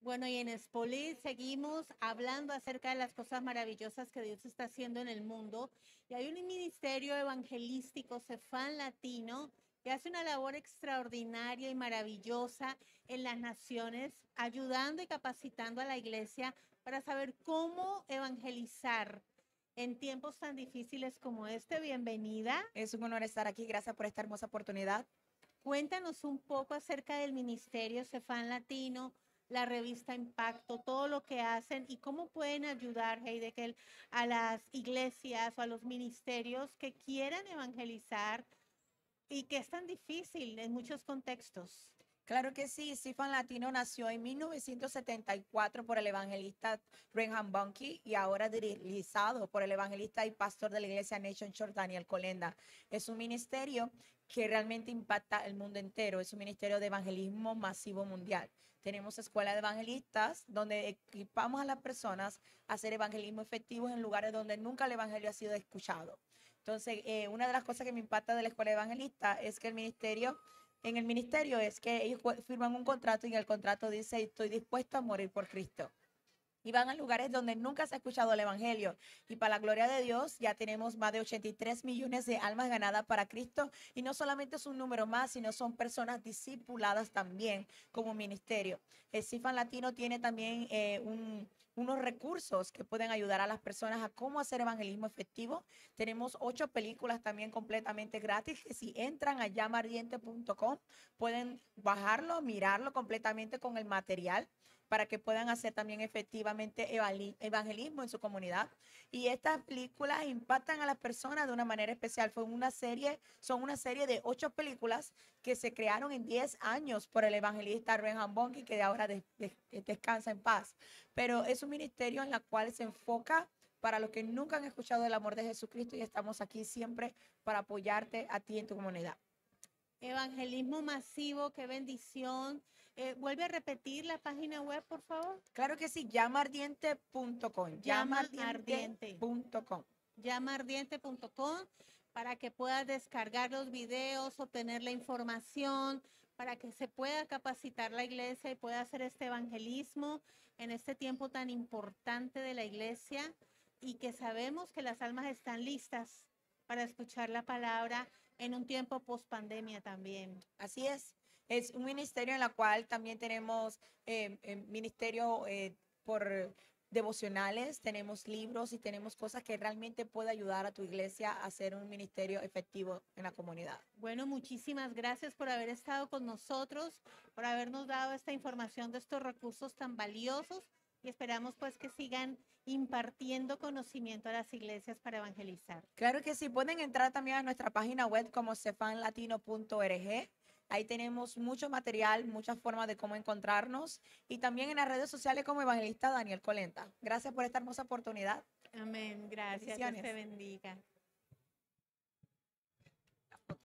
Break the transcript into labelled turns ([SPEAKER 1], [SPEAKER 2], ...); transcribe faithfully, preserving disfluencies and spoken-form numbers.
[SPEAKER 1] Bueno, y en Spolit seguimos hablando acerca de las cosas maravillosas que Dios está haciendo en el mundo. Y hay un ministerio evangelístico, Cefán Latino, que hace una labor extraordinaria y maravillosa en las naciones, ayudando y capacitando a la iglesia para saber cómo evangelizar en tiempos tan difíciles como este. Bienvenida.
[SPEAKER 2] Es un honor estar aquí. Gracias por esta hermosa oportunidad.
[SPEAKER 1] Cuéntanos un poco acerca del ministerio Cefán Latino, la revista Impacto, todo lo que hacen y cómo pueden ayudar, Heidekel, a las iglesias o a los ministerios que quieran evangelizar y que es tan difícil en muchos contextos.
[SPEAKER 2] Claro que sí, Cefán Latino nació en mil novecientos setenta y cuatro por el evangelista Reinhard Bonnke y ahora dirigizado por el evangelista y pastor de la iglesia Nation Church, Daniel Kolenda. Es un ministerio que realmente impacta el mundo entero, es un ministerio de evangelismo masivo mundial. Tenemos escuelas de evangelistas donde equipamos a las personas a hacer evangelismo efectivo en lugares donde nunca el evangelio ha sido escuchado. Entonces, eh, una de las cosas que me impacta de la escuela de evangelistas es que el ministerio en el ministerio es que ellos firman un contrato y en el contrato dice, estoy dispuesto a morir por Cristo. Y van a lugares donde nunca se ha escuchado el evangelio. Y para la gloria de Dios, ya tenemos más de ochenta y tres millones de almas ganadas para Cristo. Y no solamente es un número más, sino son personas discipuladas también como ministerio. El Cefán Latino tiene también eh, un, unos recursos que pueden ayudar a las personas a cómo hacer evangelismo efectivo. Tenemos ocho películas también completamente gratis que si entran a llama ardiente punto com pueden bajarlo, mirarlo completamente con el material para que puedan hacer también efectivamente evangelismo en su comunidad. Y estas películas impactan a las personas de una manera especial. Fue una serie, son una serie de ocho películas que se crearon en diez años por el evangelista Reinhard Bonnke, que de ahora de, de, descansa en paz. Pero es un ministerio en el cual se enfoca para los que nunca han escuchado el amor de Jesucristo y estamos aquí siempre para apoyarte a ti en tu comunidad.
[SPEAKER 1] Evangelismo masivo, qué bendición. Eh, vuelve a repetir la página web, por favor.
[SPEAKER 2] Claro que sí, llama ardiente punto com.
[SPEAKER 1] Llama ardiente.
[SPEAKER 2] .com.
[SPEAKER 1] llama ardiente punto com para que puedas descargar los videos, obtener la información, para que se pueda capacitar la iglesia y pueda hacer este evangelismo en este tiempo tan importante de la iglesia y que sabemos que las almas están listas para escuchar la palabra en un tiempo post pandemia también.
[SPEAKER 2] Así es. Es un ministerio en el cual también tenemos eh, eh, ministerio eh, por devocionales, tenemos libros y tenemos cosas que realmente puede ayudar a tu iglesia a hacer un ministerio efectivo en la comunidad.
[SPEAKER 1] Bueno, muchísimas gracias por haber estado con nosotros, por habernos dado esta información de estos recursos tan valiosos y esperamos pues que sigan impartiendo conocimiento a las iglesias para evangelizar.
[SPEAKER 2] Claro que sí, pueden entrar también a nuestra página web como cefán latino punto org. Ahí tenemos mucho material, muchas formas de cómo encontrarnos y también en las redes sociales como evangelista Daniel Kolenda. Gracias por esta hermosa oportunidad.
[SPEAKER 1] Amén. Gracias. Dios te bendiga.